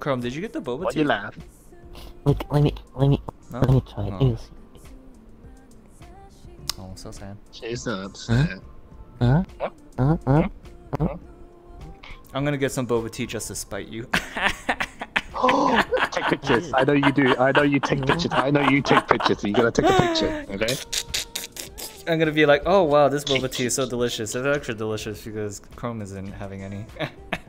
Chrome, did you get the boba Why tea? you laugh? Let me No? try it. Oh. You'll see. Oh, so sad. She's upset. Huh? I'm gonna get some boba tea just to spite you. Take pictures. I know you do. I know you take pictures. I know you take pictures. So you gotta take a picture, okay? I'm gonna be like, oh wow, this boba tea is so delicious. It's extra delicious because Chrome isn't having any.